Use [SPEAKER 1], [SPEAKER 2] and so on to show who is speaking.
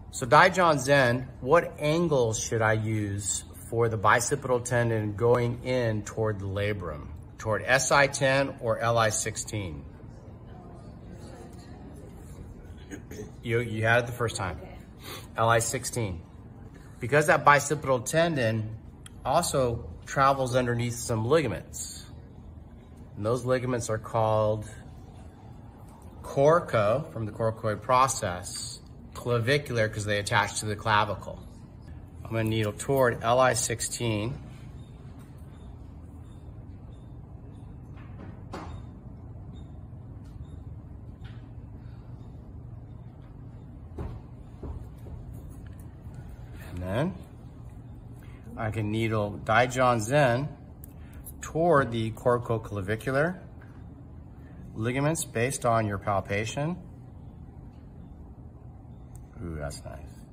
[SPEAKER 1] So Dai Jian Zhen, what angle should I use for the bicipital tendon going in toward the labrum? Toward SI10 or LI16? You had it the first time. LI16. Because that bicipital tendon also travels underneath some ligaments. And those ligaments are called coraco, from the coracoid process, clavicular because they attach to the clavicle. I'm going to needle toward LI16. And then I can needle Dai Jian Zhen toward the coracoclavicular ligaments based on your palpation. Ooh, that's nice.